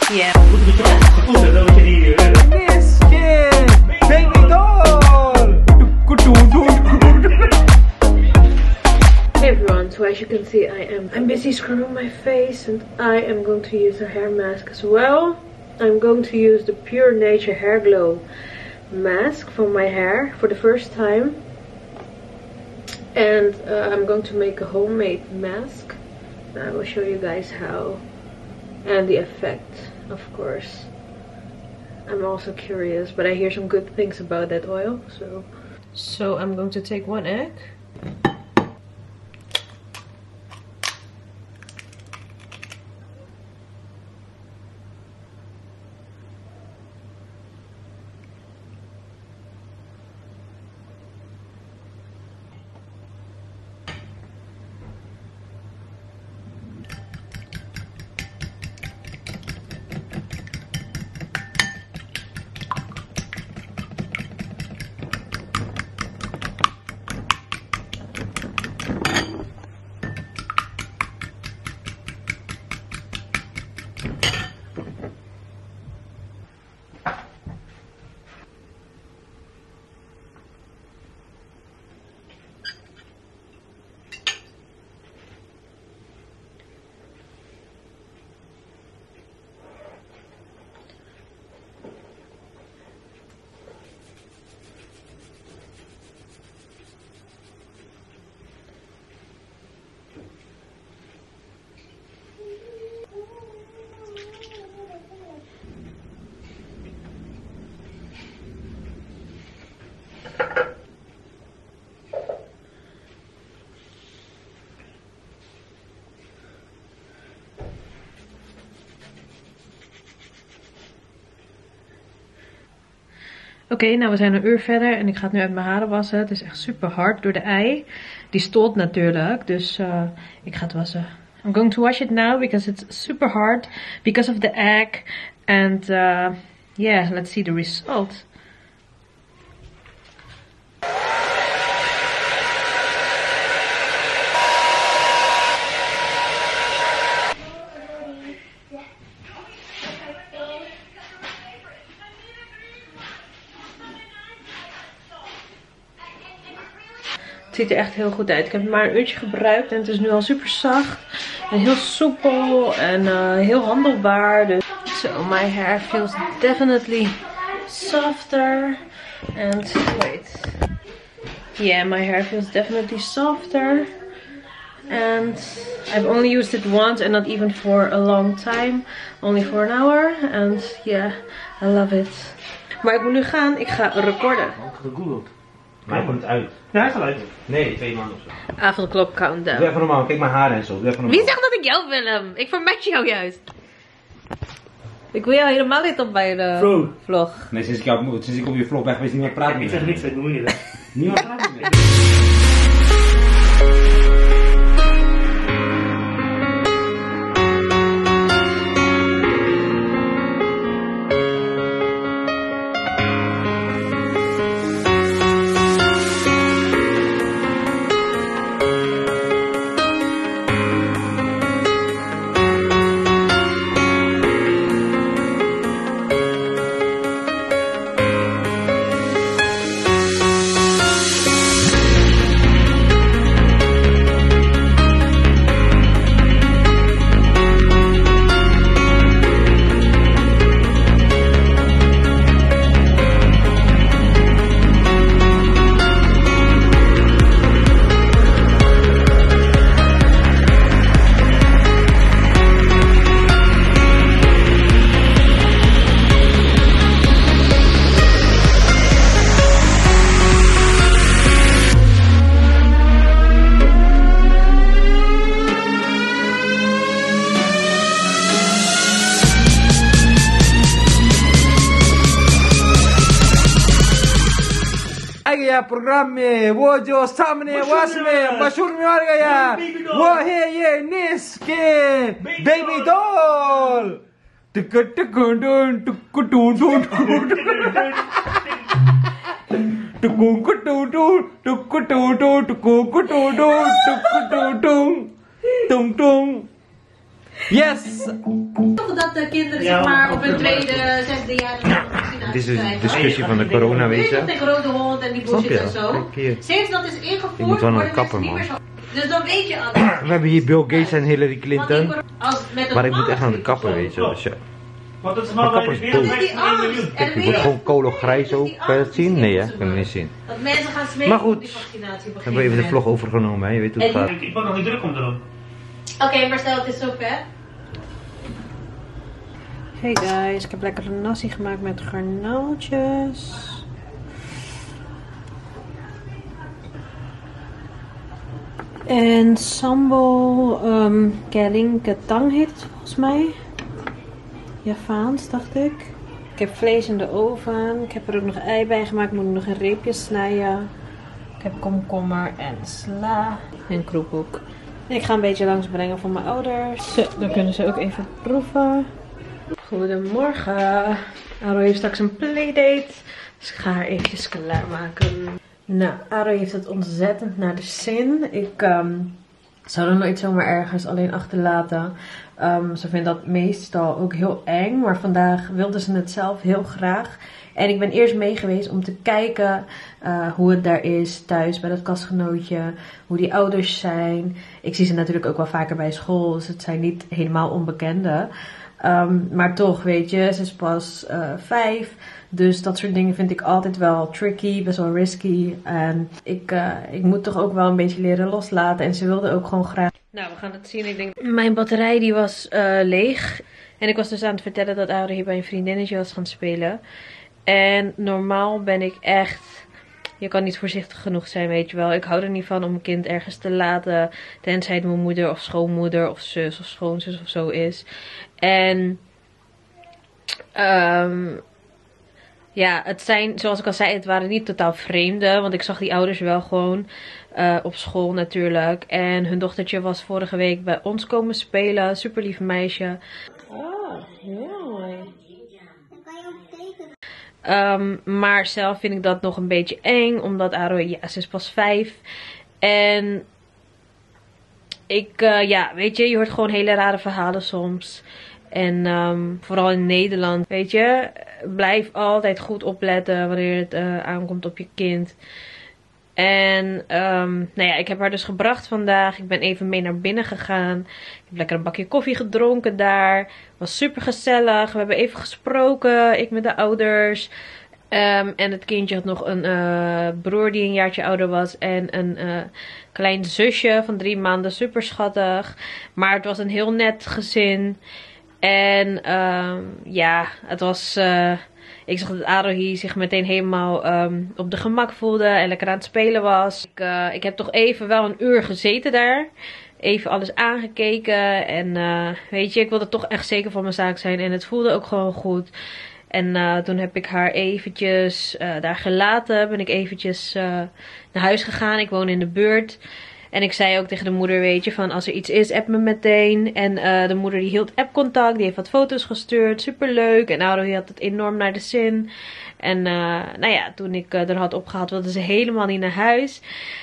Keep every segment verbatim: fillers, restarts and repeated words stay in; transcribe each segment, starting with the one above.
Yeah. Niskin, baby doll. Hey everyone, so as you can see I am I'm busy scrubbing my face and I am going to use a hair mask as well. I'm going to use the Pure Nature Hair Glow mask for my hair for the first time. And uh, I'm going to make a homemade mask. I will show you guys how and the effect, of course. I'm also curious, but I hear some good things about that oil. So, so I'm going to take one egg. Oké, okay, nou we zijn een uur verder en ik ga het nu uit mijn haren wassen. Het is echt super hard door de ei. Die stolt natuurlijk, dus uh, ik ga het wassen. I'm going to wash it now because it's super hard because of the egg. And uh, yeah, let's see the result. Het ziet er echt heel goed uit. Ik heb het maar een uurtje gebruikt en het is nu al super zacht. En heel soepel en uh, heel handelbaar. Dus so my hair feels definitely softer. And wait. Yeah, my hair feels definitely softer. And I've only used it once and not even for a long time. Only for an hour. And yeah, I love it. Maar ik moet nu gaan. Ik ga recorden. Gegoogeld. Maar hij komt het uit. Ja, hij is al uit. Nee, twee maanden of zo. Avondklok countdown. Doe even normaal, kijk mijn haren en zo. Doe even normaal. Wie zegt dat ik jou film? Ik vermat jou juist. Ik wil jou helemaal niet op bij de Vlog. vlog. Nee, sinds ik, jou, sinds ik op je vlog ben geweest, niemand praat Ik meer. zeg niks, dat moet je niet. Niemand praat meer. गया programme में वो जो सामने वास में मशहूर में मार गया वो है ये निस्किन बेबी डॉल टिक टिक डून टुक टू टू टुक टू टू टुक टू टू टुक टू टू टुक टू टू टुंग टुंग टुंग Yes! Dat de kinderen zeg maar op hun tweede, zesde jaar Dit is een discussie van de corona, weet je. De rode hond en die bullshit en zo. Sinds dat is ingevoerd, ik moet wel naar de worden kapper, mensen niet man. meer zo. Dus dan weet je al. We hebben hier Bill Gates en Hillary Clinton. Als met een Maar ik moet echt naar de maand kapper, of zo. weet je. Dus ja. Want dat is Mijn maar kapper bij is de boos. wereld Dat is die angst. Kijk, die wordt gewoon kologrijs ook. Kan je dat zien? Nee, hè? Kan je niet zien. Dat mensen gaan smeken Maar goed, op die vaccinatie. We hebben even de vlog overgenomen, hè? Je weet hoe het gaat. Ik, ik ben nog niet druk om te doen. Oké, okay, maar stel het is zover. Hey guys, ik heb lekker een nasi gemaakt met garnaaltjes. En sambal um, kering ketang heet het volgens mij. Javaans dacht ik. Ik heb vlees in de oven. Ik heb er ook nog ei bij gemaakt. Ik moet nog een reepje snijden. Ik heb komkommer en sla. En kroephoek. En ik ga een beetje langs brengen voor mijn ouders. Zo, dan kunnen ze ook even proeven. Goedemorgen. Aro heeft straks een playdate. Dus ik ga haar eventjes klaarmaken. Nou, Aro heeft het ontzettend naar de zin. Ik um, zou er nooit zomaar ergens alleen achterlaten. Um, ze vindt dat meestal ook heel eng. Maar vandaag wilde ze het zelf heel graag. En ik ben eerst mee geweest om te kijken uh, hoe het daar is thuis bij dat kastgenootje. Hoe die ouders zijn. Ik zie ze natuurlijk ook wel vaker bij school. Dus het zijn niet helemaal onbekenden. Um, maar toch, weet je, ze is pas uh, vijf. Dus dat soort dingen vind ik altijd wel tricky, best wel risky. En ik, uh, ik moet toch ook wel een beetje leren loslaten. En ze wilde ook gewoon graag. Nou, we gaan het zien. Ik denk, mijn batterij die was uh, leeg. En ik was dus aan het vertellen dat Aure hier bij een vriendinnetje was gaan spelen. En normaal ben ik echt... Je kan niet voorzichtig genoeg zijn, weet je wel. Ik hou er niet van om een kind ergens te laten. Tenzij het mijn moeder of schoonmoeder of zus of schoonzus of zo is. En... Um, ja, het zijn, zoals ik al zei, het waren niet totaal vreemden. Want ik zag die ouders wel gewoon uh, op school natuurlijk. En hun dochtertje was vorige week bij ons komen spelen. Super lief meisje. Oh, mooi. Um, maar zelf vind ik dat nog een beetje eng. Omdat Aro, ja, ze is pas vijf. En ik, uh, ja, weet je, je hoort gewoon hele rare verhalen soms. En um, vooral in Nederland, weet je, blijf altijd goed opletten wanneer het uh, aankomt op je kind. En um, nou ja, ik heb haar dus gebracht vandaag. Ik ben even mee naar binnen gegaan. Ik heb lekker een bakje koffie gedronken daar. Was super gezellig. We hebben even gesproken, ik met de ouders. Um, en het kindje had nog een uh, broer die een jaartje ouder was. En een uh, klein zusje van drie maanden. Super schattig. Maar het was een heel net gezin. En um, ja, het was... Uh, ik zag dat Arohi zich meteen helemaal um, op de gemak voelde en lekker aan het spelen was. Ik, uh, ik heb toch even wel een uur gezeten daar. Even alles aangekeken. En uh, weet je, ik wilde toch echt zeker van mijn zaak zijn. En het voelde ook gewoon goed. En uh, toen heb ik haar eventjes uh, daar gelaten. Ben ik eventjes uh, naar huis gegaan. Ik woon in de buurt. En ik zei ook tegen de moeder, weet je, van als er iets is, app me meteen. En uh, de moeder die hield appcontact, die heeft wat foto's gestuurd, super leuk. En Auro had het enorm naar de zin. En uh, nou ja, toen ik uh, er had opgehaald, wilde ze helemaal niet naar huis.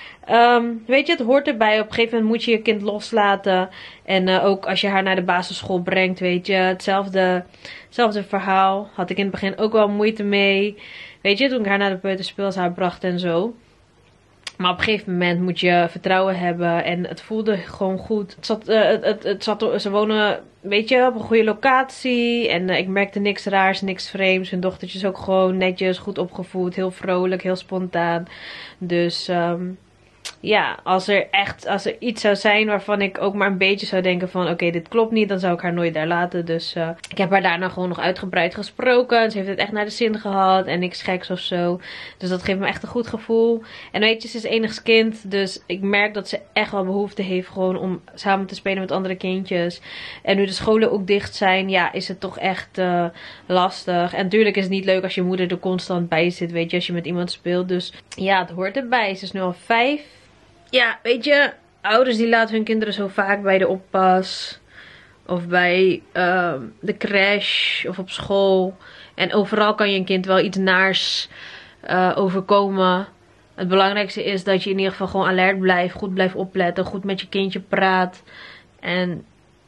Um, weet je, het hoort erbij. Op een gegeven moment moet je je kind loslaten. En uh, ook als je haar naar de basisschool brengt, weet je, hetzelfde, hetzelfde verhaal. Had ik in het begin ook wel moeite mee. Weet je, toen ik haar naar de peuterspeelzaal bracht en zo. Maar op een gegeven moment moet je vertrouwen hebben. En het voelde gewoon goed. Het zat, uh, het, het, het zat, ze wonen, weet je, op een goede locatie. En uh, ik merkte niks raars, niks vreemds. Hun dochtertje is ook gewoon netjes, goed opgevoed. Heel vrolijk, heel spontaan. Dus um, ja, als er echt, als er iets zou zijn waarvan ik ook maar een beetje zou denken van... Oké, okay, dit klopt niet, dan zou ik haar nooit daar laten. Dus uh, ik heb haar daarna gewoon nog uitgebreid gesproken. Ze heeft het echt naar de zin gehad en niks geks of zo. Dus dat geeft me echt een goed gevoel. En weet je, ze is enigskind. Dus ik merk dat ze echt wel behoefte heeft gewoon om samen te spelen met andere kindjes. En nu de scholen ook dicht zijn, ja, is het toch echt uh, lastig. En natuurlijk is het niet leuk als je moeder er constant bij zit, weet je, als je met iemand speelt. Dus ja, het hoort erbij. Ze is nu al vijf. Ja, weet je, ouders die laten hun kinderen zo vaak bij de oppas. Of bij uh, de crash. Of op school. En overal kan je een kind wel iets naars uh, overkomen. Het belangrijkste is dat je in ieder geval gewoon alert blijft. Goed blijft opletten. Goed met je kindje praat. En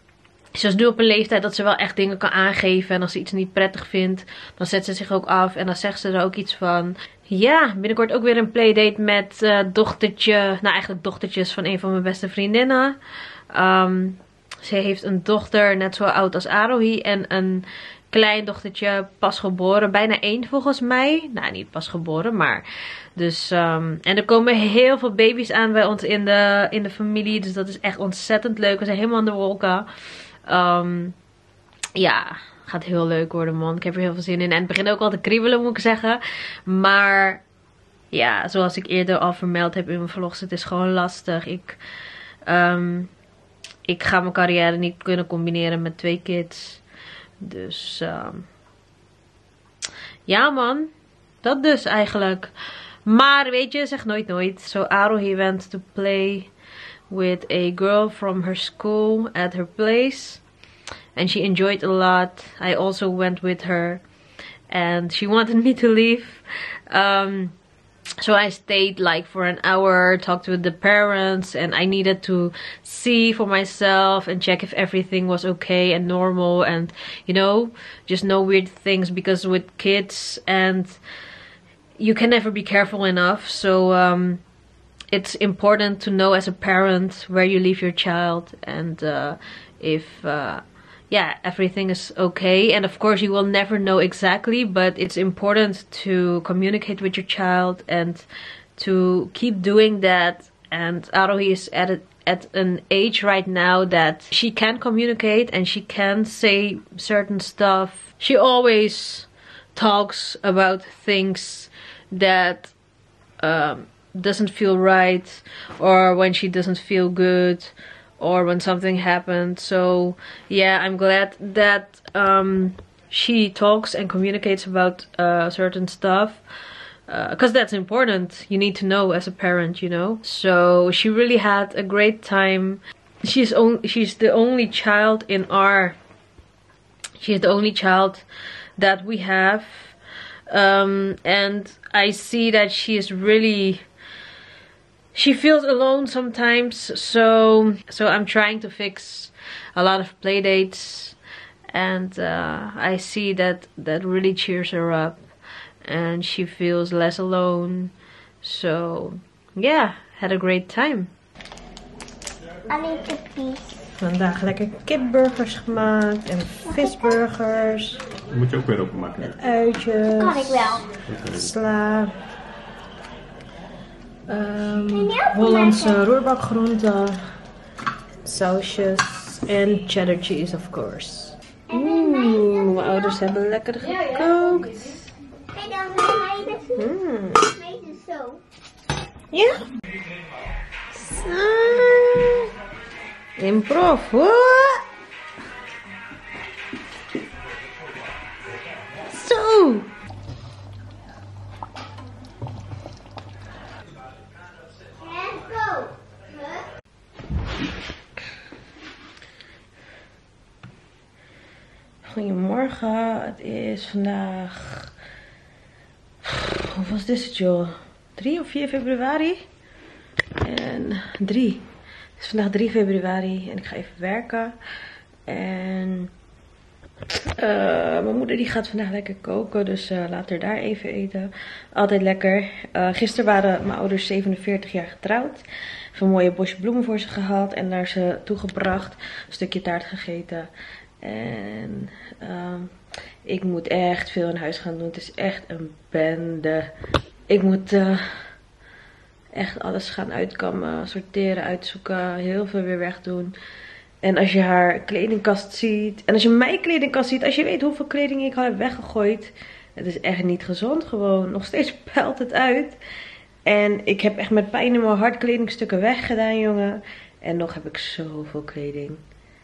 Ze is nu op een leeftijd dat ze wel echt dingen kan aangeven. En als ze iets niet prettig vindt, dan zet ze zich ook af. En dan zegt ze er ook iets van. Ja, binnenkort ook weer een playdate met uh, dochtertje. Nou, eigenlijk dochtertjes van een van mijn beste vriendinnen. Um, ze heeft een dochter net zo oud als Arohi. En een klein dochtertje pas geboren. Bijna één volgens mij. Nou, niet pas geboren, maar... Dus, um, en er komen heel veel baby's aan bij ons in de, in de familie. Dus dat is echt ontzettend leuk. We zijn helemaal aan de wolken. Um, ja, gaat heel leuk worden, man. Ik heb er heel veel zin in. En het begint ook al te kriebelen, moet ik zeggen. Maar ja, zoals ik eerder al vermeld heb in mijn vlogs, het is gewoon lastig. Ik, um, ik ga mijn carrière niet kunnen combineren met twee kids. Dus um, ja, man. Dat dus eigenlijk. Maar weet je, zeg nooit nooit. So Arohi went to play with a girl from her school at her place. And she enjoyed a lot. I also went with her. And she wanted me to leave. Um, so I stayed like for an hour, talked with the parents. And I needed to see for myself and check if everything was okay and normal. And, you know, just no weird things. Because with kids and... you can never be careful enough. So um, it's important to know as a parent where you leave your child. And uh, if... Uh, yeah, everything is okay. And of course you will never know exactly, but it's important to communicate with your child and to keep doing that. And Arohi is at a, at an age right now that she can communicate and she can say certain stuff. She always talks about things that um, doesn't feel right, or when she doesn't feel good, or when something happened. So yeah, I'm glad that um, she talks and communicates about uh, certain stuff, because uh, that's important. You need to know as a parent, you know. So she really had a great time. She's on, she's the only child in our she's the only child that we have, um, and I see that she is really She feels alone sometimes, so so I'm trying to fix a lot of play dates, and uh, I see that that really cheers her up, and she feels less alone. So yeah, had a great time. I need to pee. Vandaag lekker kipburgers gemaakt en visburgers. Dat moet je ook weer openmaken. Met uitjes. Kan ik wel. Sla. Um, Hollandse roerbakgroenten, sausjes en cheddar cheese, of course. Oeh, mijn ouders hebben lekker gekookt. Kijk dan, hij is Mm. zo. Ja. Zo. Improv, hoor. Zo. Goedemorgen, het is vandaag, hoe was dit joh? drie of vier februari? En drie. Het is vandaag drie februari en ik ga even werken. En uh, mijn moeder die gaat vandaag lekker koken, dus uh, later daar even eten. Altijd lekker. Uh, gisteren waren mijn ouders zevenenveertig jaar getrouwd. Even een mooie bosje bloemen voor ze gehad en naar ze toegebracht. Een stukje taart gegeten. En uh, ik moet echt veel in huis gaan doen. Het is echt een bende. Ik moet uh, echt alles gaan uitkammen, sorteren, uitzoeken. Heel veel weer wegdoen. En als je haar kledingkast ziet. En als je mijn kledingkast ziet. Als je weet hoeveel kleding ik al heb weggegooid. Het is echt niet gezond gewoon. Nog steeds pelt het uit. En ik heb echt met pijn in mijn hart kledingstukken weggedaan, jongen. En nog heb ik zoveel kleding.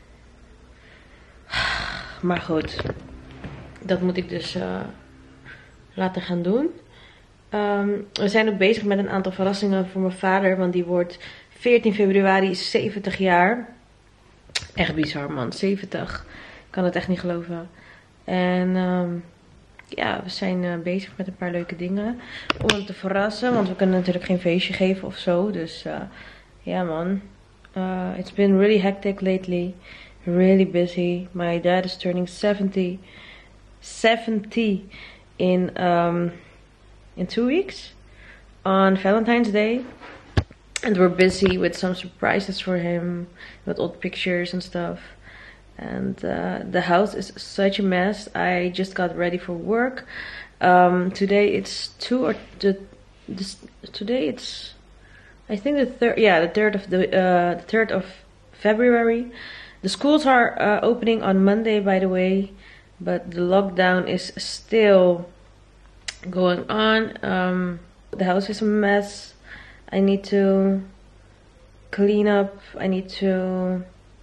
Maar goed, dat moet ik dus uh, laten gaan doen. Um, we zijn ook bezig met een aantal verrassingen voor mijn vader. Want die wordt veertien februari zeventig jaar. Echt bizar, man. zeventig. Ik kan het echt niet geloven. En um, ja, we zijn uh, bezig met een paar leuke dingen. Om hem te verrassen. Want we kunnen natuurlijk geen feestje geven of zo. Dus uh, ja, man. Uh, it's been really hectic lately. really busy. My dad is turning seventy, seventy in um, in two weeks on Valentine's Day, and we're busy with some surprises for him, with old pictures and stuff. And uh, the house is such a mess. I just got ready for work. Um, today it's two or the this, today it's I think the third. Yeah, the third of the uh, the third of February. The schools are uh, opening on Monday, by the way, but the lockdown is still going on. Um, the house is a mess. I need to clean up. I need to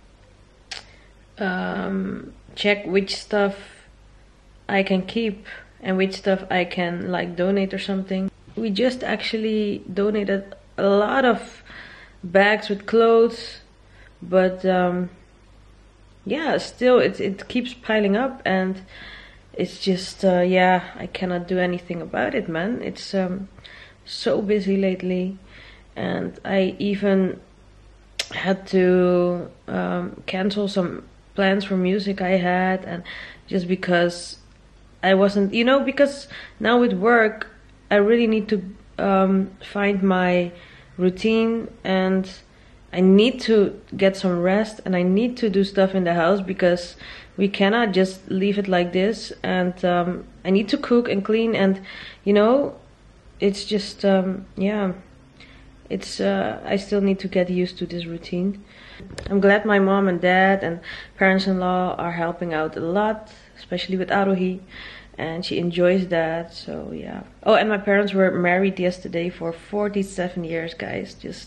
um, check which stuff I can keep and which stuff I can like donate or something. We just actually donated a lot of bags with clothes, but um, yeah, still it it keeps piling up, and it's just uh, yeah, I cannot do anything about it, man. It's um, so busy lately, and I even had to um, cancel some plans for music I had, and just because I wasn't, you know, because now with work I really need to um, find my routine, and I need to get some rest, and I need to do stuff in the house because we cannot just leave it like this. And um, I need to cook and clean, and you know, it's just um, yeah, it's uh, I still need to get used to this routine. I'm glad my mom and dad and parents-in-law are helping out a lot, especially with Arohi, and she enjoys that. So yeah. Oh, and my parents were married yesterday for forty-seven years, guys. Just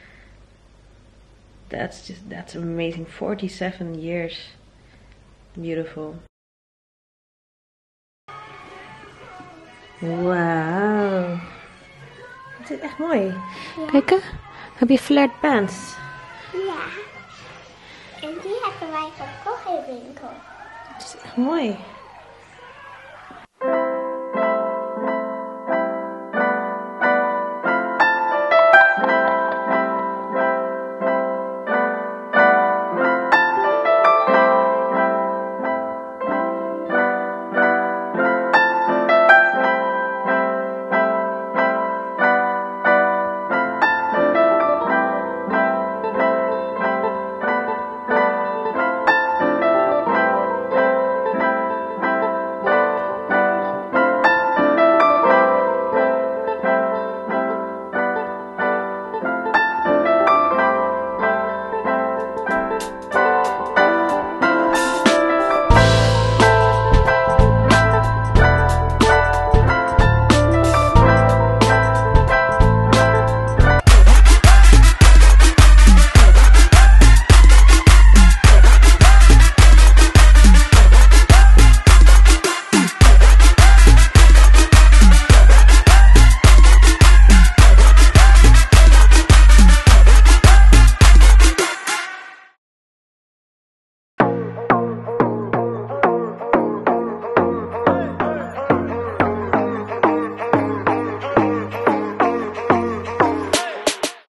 that's just that's amazing. forty-seven years. Beautiful. Wauw. Het is echt mooi. Ja. Kijk, heb je flared pants? Ja. En die hebben wij gekocht in de winkel. Het is echt mooi.